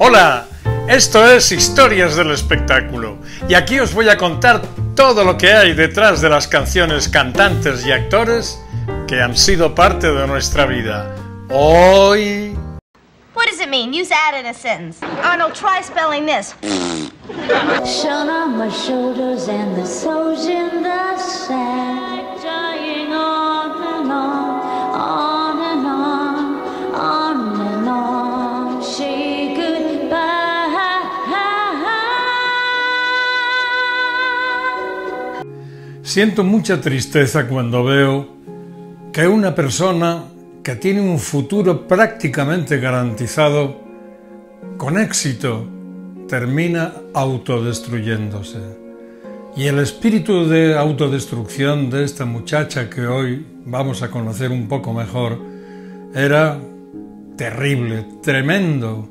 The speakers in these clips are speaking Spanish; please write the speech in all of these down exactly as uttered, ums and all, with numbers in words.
Hola, esto es Historias del Espectáculo y aquí os voy a contar todo lo que hay detrás de las canciones, cantantes y actores que han sido parte de nuestra vida. Hoy... What does it mean? Use that in a sentence. Arnold, try spelling this. Shone on my shoulders and the souls in the sack, dying on and on, on and on, on and on. Say goodbye. Siento mucha tristeza cuando veo que una persona que tiene un futuro prácticamente garantizado, con éxito, termina autodestruyéndose. Y el espíritu de autodestrucción de esta muchacha que hoy vamos a conocer un poco mejor era terrible, tremendo.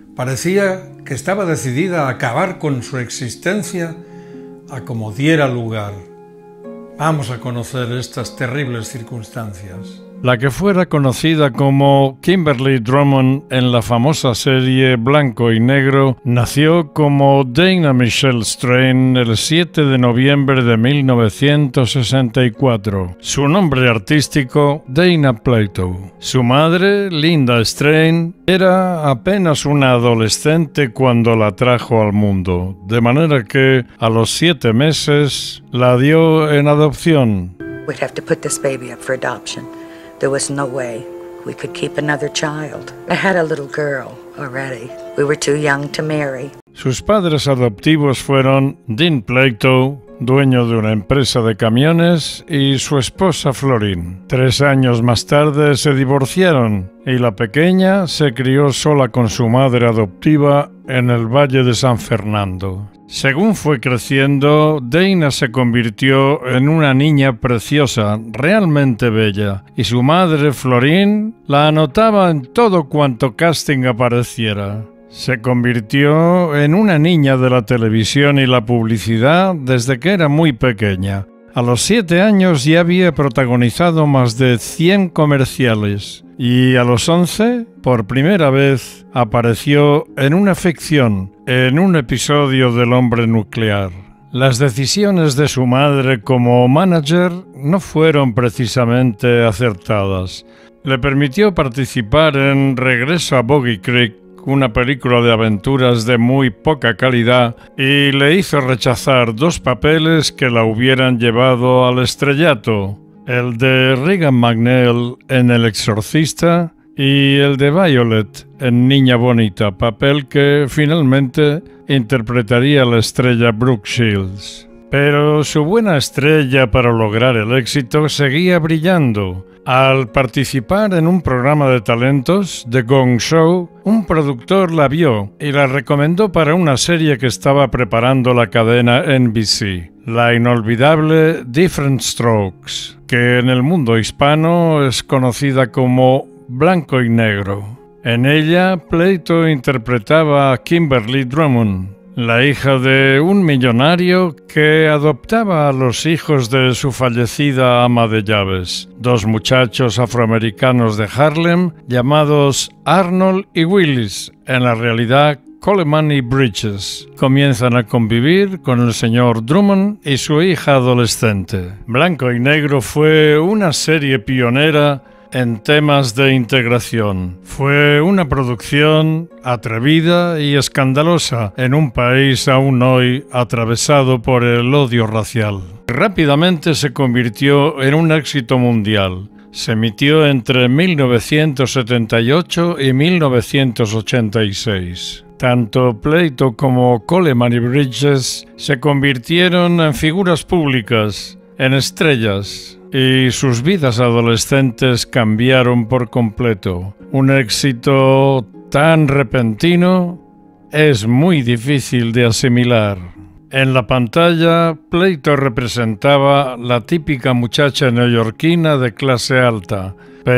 Parecía que estaba decidida a acabar con su existencia a como diera lugar. Vamos a conocer estas terribles circunstancias. La que fuera conocida como Kimberly Drummond en la famosa serie Blanco y Negro nació como Dana Michelle Strain el siete de noviembre de mil novecientos sesenta y cuatro. Su nombre artístico, Dana Plato. Su madre, Linda Strain, era apenas una adolescente cuando la trajo al mundo, de manera que a los siete meses la dio en adopción. We'd have to put this baby up for adoption. There was no way we could keep another child. I had a little girl already. We were too young to marry. Sus padres adoptivos fueron Dean Plato, dueño de una empresa de camiones, y su esposa Florine. Tres años más tarde se divorciaron y la pequeña se crió sola con su madre adoptiva en el Valle de San Fernando. Según fue creciendo, Dana se convirtió en una niña preciosa, realmente bella, y su madre, Florine, la anotaba en todo cuanto casting apareciera. Se convirtió en una niña de la televisión y la publicidad desde que era muy pequeña. A los siete años ya había protagonizado más de cien comerciales y a los once, por primera vez, apareció en una ficción, en un episodio del Hombre Nuclear. Las decisiones de su madre como manager no fueron precisamente acertadas. Le permitió participar en Regreso a Boggy Creek, una película de aventuras de muy poca calidad, y le hizo rechazar dos papeles que la hubieran llevado al estrellato, el de Regan McNeil en El Exorcista y el de Violet en Niña Bonita, papel que finalmente interpretaría la estrella Brooke Shields. Pero su buena estrella para lograr el éxito seguía brillando. Al participar en un programa de talentos, The Gong Show, un productor la vio y la recomendó para una serie que estaba preparando la cadena N B C, la inolvidable Diff'rent Strokes, que en el mundo hispano es conocida como Blanco y Negro. En ella, Plato interpretaba a Kimberly Drummond, la hija de un millonario que adoptaba a los hijos de su fallecida ama de llaves, dos muchachos afroamericanos de Harlem llamados Arnold y Willis, en la realidad Coleman y Bridges. Comienzan a convivir con el señor Drummond y su hija adolescente. Blanco y Negro fue una serie pionera en temas de integración. Fue una producción atrevida y escandalosa en un país aún hoy atravesado por el odio racial. Rápidamente se convirtió en un éxito mundial. Se emitió entre mil novecientos setenta y ocho y mil novecientos ochenta y seis. Tanto Plato como Coleman y Bridges se convirtieron en figuras públicas, en estrellas, y sus vidas adolescentes cambiaron por completo. Un éxito tan repentino es muy difícil de asimilar. En la pantalla, Plato representaba la típica muchacha neoyorquina de clase alta,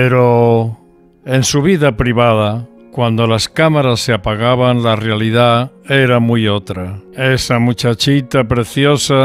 pero en su vida privada, cuando las cámaras se apagaban, la realidad era muy otra. Esa muchachita preciosa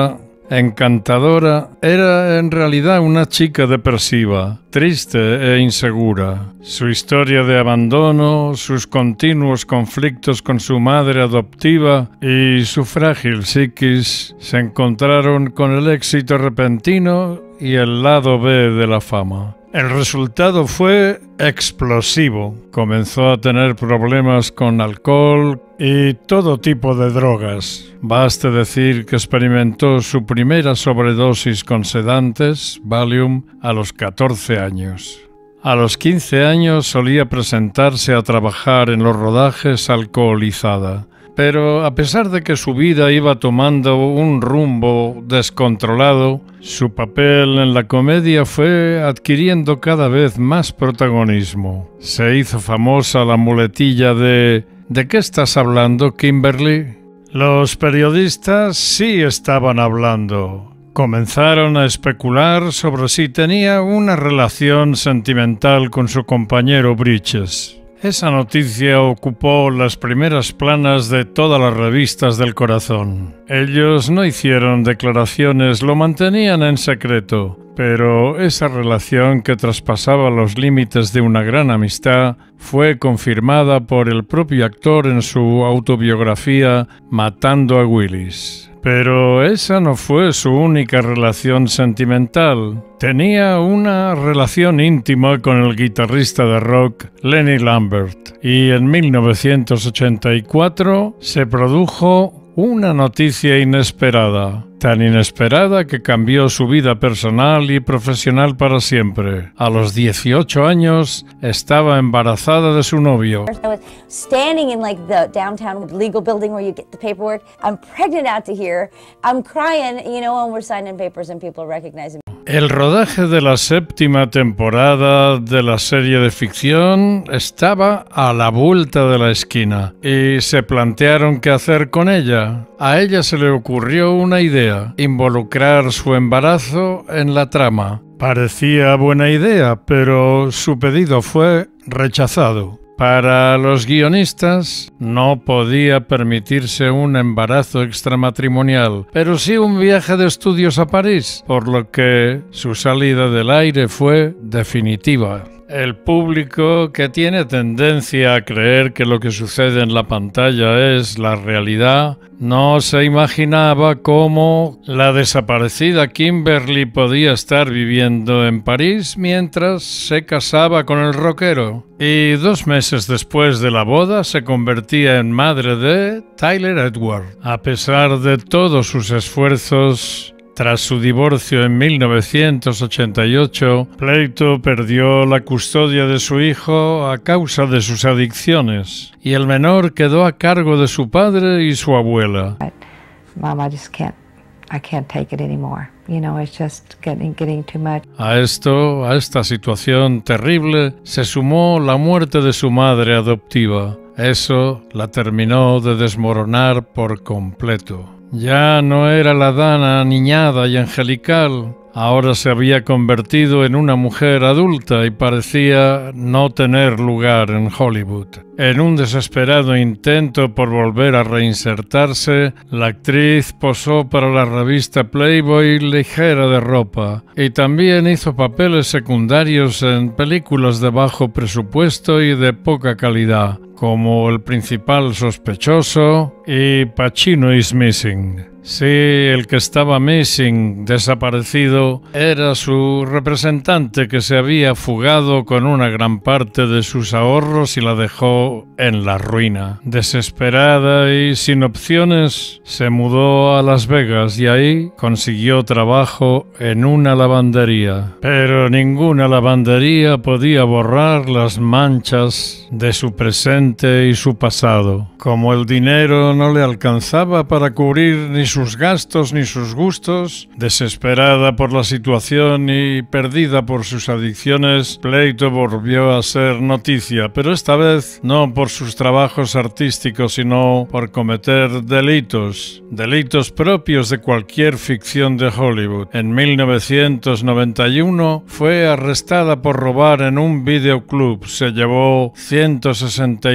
encantadora, era en realidad una chica depresiva, triste e insegura. Su historia de abandono, sus continuos conflictos con su madre adoptiva y su frágil psiquis se encontraron con el éxito repentino y el lado B de la fama. El resultado fue explosivo. Comenzó a tener problemas con alcohol y todo tipo de drogas. Baste decir que experimentó su primera sobredosis con sedantes, Valium, a los catorce años. A los quince años solía presentarse a trabajar en los rodajes alcoholizada. Pero a pesar de que su vida iba tomando un rumbo descontrolado, su papel en la comedia fue adquiriendo cada vez más protagonismo. Se hizo famosa la muletilla de ¿de qué estás hablando, Kimberly? Los periodistas sí estaban hablando. Comenzaron a especular sobre si tenía una relación sentimental con su compañero Bridges. Esa noticia ocupó las primeras planas de todas las revistas del corazón. Ellos no hicieron declaraciones, lo mantenían en secreto, pero esa relación que traspasaba los límites de una gran amistad fue confirmada por el propio actor en su autobiografía Matando a Willis. Pero esa no fue su única relación sentimental. Tenía una relación íntima con el guitarrista de rock Lenny Lambert y en mil novecientos ochenta y cuatro se produjo una noticia inesperada, tan inesperada que cambió su vida personal y profesional para siempre. A los dieciocho años estaba embarazada de su novio. I was standing in like the downtown legal building where you get the paperwork. I'm pregnant out to here. I'm crying, you know, and we're signing papers and people recognizing me. El rodaje de la séptima temporada de la serie de ficción estaba a la vuelta de la esquina y se plantearon qué hacer con ella. A ella se le ocurrió una idea: involucrar su embarazo en la trama. Parecía buena idea, pero su pedido fue rechazado. Para los guionistas no podía permitirse un embarazo extramatrimonial, pero sí un viaje de estudios a París, por lo que su salida del aire fue definitiva. El público, que tiene tendencia a creer que lo que sucede en la pantalla es la realidad, no se imaginaba cómo la desaparecida Kimberly podía estar viviendo en París mientras se casaba con el rockero. Y dos meses después de la boda se convertía en madre de Tyler Edward. A pesar de todos sus esfuerzos, tras su divorcio en mil novecientos ochenta y ocho, Plato perdió la custodia de su hijo a causa de sus adicciones, y el menor quedó a cargo de su padre y su abuela. Mom, I just can't, I can't take it anymore. You know, it's just getting, getting too much. A esto, a esta situación terrible, se sumó la muerte de su madre adoptiva. Eso la terminó de desmoronar por completo. Ya no era la Dana niñada y angelical, ahora se había convertido en una mujer adulta y parecía no tener lugar en Hollywood. En un desesperado intento por volver a reinsertarse, la actriz posó para la revista Playboy ligera de ropa y también hizo papeles secundarios en películas de bajo presupuesto y de poca calidad, como El principal sospechoso y Pacino is Missing. Sí, el que estaba missing, desaparecido, era su representante que se había fugado con una gran parte de sus ahorros y la dejó en la ruina. Desesperada y sin opciones, se mudó a Las Vegas y ahí consiguió trabajo en una lavandería. Pero ninguna lavandería podía borrar las manchas de su presente y su pasado. Como el dinero no le alcanzaba para cubrir ni sus gastos ni sus gustos, desesperada por la situación y perdida por sus adicciones, Plato volvió a ser noticia, pero esta vez no por sus trabajos artísticos, sino por cometer delitos, delitos propios de cualquier ficción de Hollywood. En mil novecientos noventa y uno fue arrestada por robar en un videoclub. Se llevó ciento sesenta y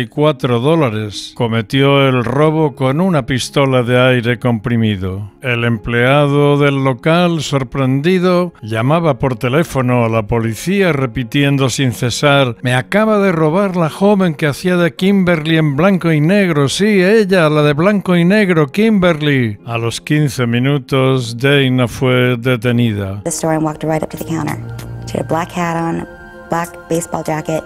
y cuatro dólares. Cometió el robo con una pistola de aire comprimido. El empleado del local, sorprendido, llamaba por teléfono a la policía repitiendo sin cesar: «Me acaba de robar la joven que hacía de Kimberly en blanco y negro. Sí, ella, la de blanco y negro, Kimberly». A los quince minutos, Dana fue detenida. The store and walked right up to the counter. She had a black hat on, black baseball jacket,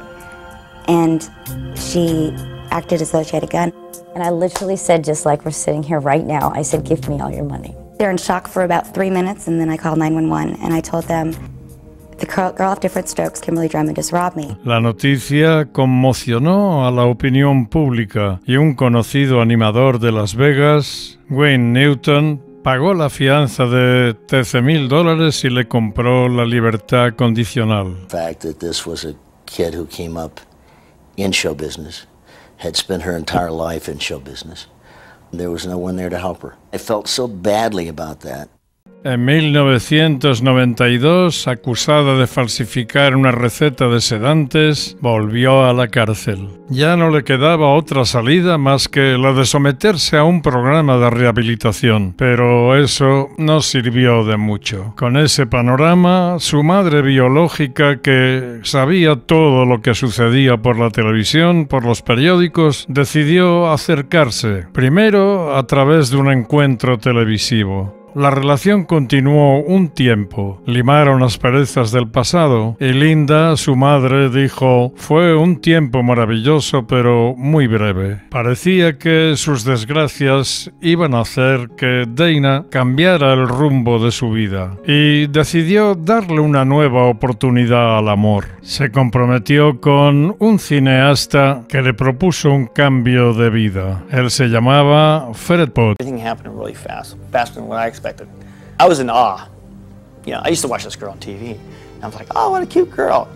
and she acted as though she had a gun. And I literally said, just like we're sitting here right now, I said, "Give me all your money." They're in shock for about three minutes, and then I called nine one one, and I told them, "The girl, girl of different strokes, Kimberly Drummond, just robbed me." La noticia conmocionó a la opinión pública y un conocido animador de Las Vegas, Wayne Newton, pagó la fianza de trece mil dólares y le compró la libertad condicional. The fact that this was a kid who came up in show business, had spent her entire life in show business. There was no one there to help her. I felt so badly about that. En mil novecientos noventa y dos, acusada de falsificar una receta de sedantes, volvió a la cárcel. Ya no le quedaba otra salida más que la de someterse a un programa de rehabilitación, pero eso no sirvió de mucho. Con ese panorama, su madre biológica, que sabía todo lo que sucedía por la televisión, por los periódicos, decidió acercarse, primero a través de un encuentro televisivo. La relación continuó un tiempo, limaron asperezas del pasado y Linda, su madre, dijo: «Fue un tiempo maravilloso pero muy breve». Parecía que sus desgracias iban a hacer que Dana cambiara el rumbo de su vida y decidió darle una nueva oportunidad al amor. Se comprometió con un cineasta que le propuso un cambio de vida. Él se llamaba Fred Potts. Everything happened really fast, faster than what I expected. I was in awe. You know, I used to watch this girl on T V, and I was like, oh, what a cute girl.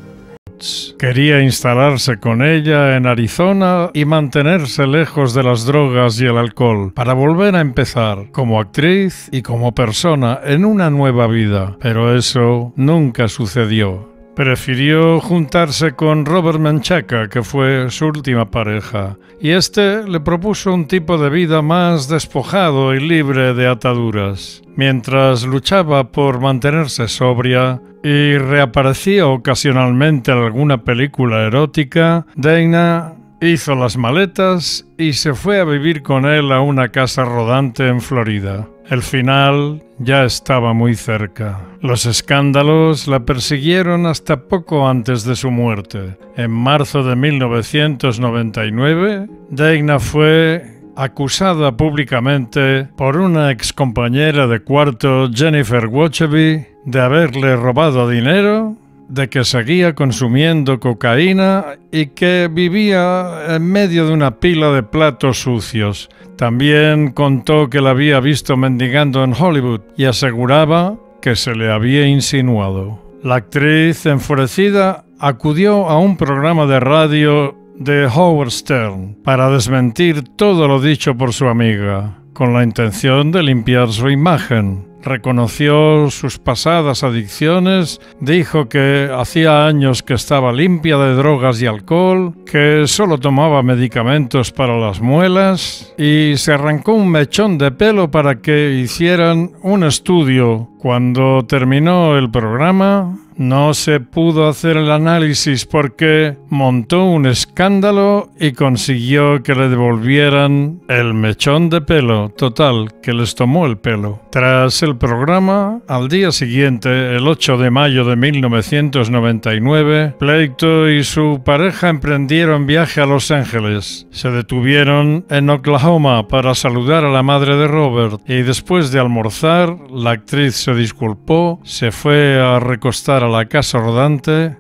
Quería instalarse con ella en Arizona y mantenerse lejos de las drogas y el alcohol para volver a empezar como actriz y como persona en una nueva vida, pero eso nunca sucedió. Prefirió juntarse con Robert Menchaca, que fue su última pareja, y este le propuso un tipo de vida más despojado y libre de ataduras. Mientras luchaba por mantenerse sobria y reaparecía ocasionalmente en alguna película erótica, Dana hizo las maletas y se fue a vivir con él a una casa rodante en Florida. El final ya estaba muy cerca. Los escándalos la persiguieron hasta poco antes de su muerte. En marzo de mil novecientos noventa y nueve, Dana fue acusada públicamente por una excompañera de cuarto, Jennifer Wacheby, de haberle robado dinero, de que seguía consumiendo cocaína y que vivía en medio de una pila de platos sucios. También contó que la había visto mendigando en Hollywood y aseguraba que se le había insinuado. La actriz, enfurecida, acudió a un programa de radio de Howard Stern para desmentir todo lo dicho por su amiga, con la intención de limpiar su imagen. Reconoció sus pasadas adicciones, dijo que hacía años que estaba limpia de drogas y alcohol, que solo tomaba medicamentos para las muelas y se arrancó un mechón de pelo para que hicieran un estudio. Cuando terminó el programa, no se pudo hacer el análisis porque montó un escándalo y consiguió que le devolvieran el mechón de pelo. Total, que les tomó el pelo. Tras el programa, al día siguiente, el ocho de mayo de mil novecientos noventa y nueve, Pleito y su pareja emprendieron viaje a Los Ángeles. Se detuvieron en Oklahoma para saludar a la madre de Robert y después de almorzar, la actriz se disculpó, se fue a recostar a la casa rodante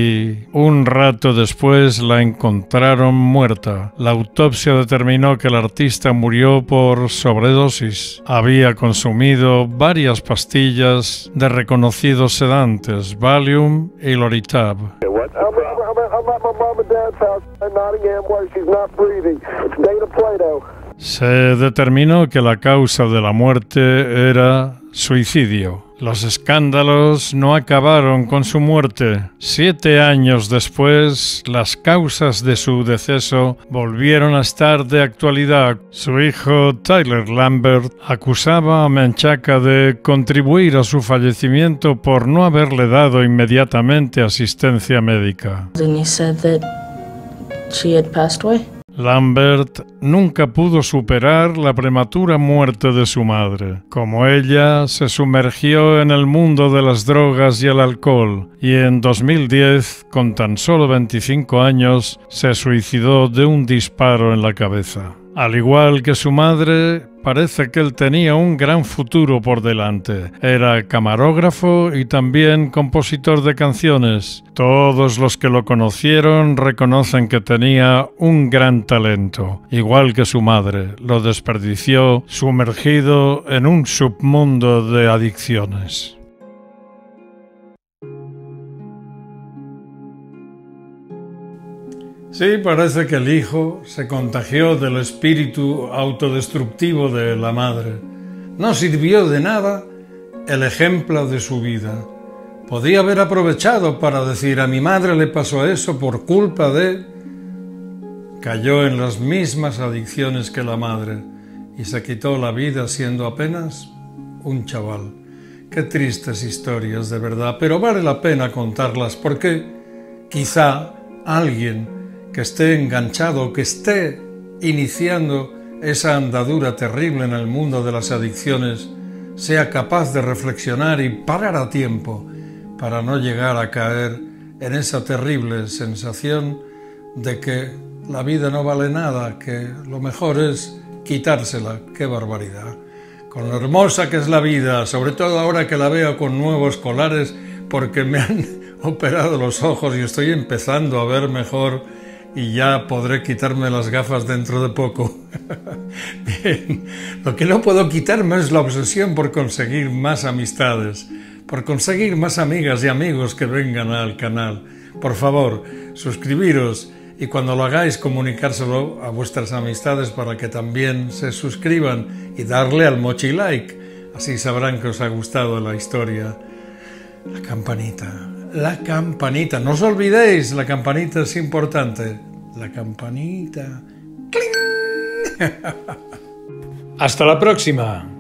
y un rato después la encontraron muerta. La autopsia determinó que el artista murió por sobredosis. Había consumido varias pastillas de reconocidos sedantes, Valium y Loritab. Se determinó que la causa de la muerte era suicidio. Los escándalos no acabaron con su muerte. Siete años después, las causas de su deceso volvieron a estar de actualidad. Su hijo, Tyler Lambert, acusaba a Menchaca de contribuir a su fallecimiento por no haberle dado inmediatamente asistencia médica. And you said that she had passed away? Lambert nunca pudo superar la prematura muerte de su madre. Como ella, se sumergió en el mundo de las drogas y el alcohol, y en dos mil diez, con tan solo veinticinco años, se suicidó de un disparo en la cabeza. Al igual que su madre, parece que él tenía un gran futuro por delante. Era camarógrafo y también compositor de canciones. Todos los que lo conocieron reconocen que tenía un gran talento. Igual que su madre, lo desperdició sumergido en un submundo de adicciones. Sí, parece que el hijo se contagió del espíritu autodestructivo de la madre. No sirvió de nada el ejemplo de su vida. Podía haber aprovechado para decir: a mi madre le pasó eso por culpa de... Cayó en las mismas adicciones que la madre y se quitó la vida siendo apenas un chaval. Qué tristes historias, de verdad, pero vale la pena contarlas porque quizá alguien que esté enganchado, que esté iniciando esa andadura terrible en el mundo de las adicciones, sea capaz de reflexionar y parar a tiempo para no llegar a caer en esa terrible sensación de que la vida no vale nada, que lo mejor es quitársela. ¡Qué barbaridad! Con lo hermosa que es la vida, sobre todo ahora que la veo con nuevos colares, porque me han operado los ojos y estoy empezando a ver mejor, y ya podré quitarme las gafas dentro de poco. Bien, lo que no puedo quitarme es la obsesión por conseguir más amistades, por conseguir más amigas y amigos que vengan al canal. Por favor, suscribiros y cuando lo hagáis comunicárselo a vuestras amistades para que también se suscriban y darle al mochi like. Así sabrán que os ha gustado la historia. La campanita. La campanita, no os olvidéis, la campanita es importante. La campanita. ¡Cling! Hasta la próxima.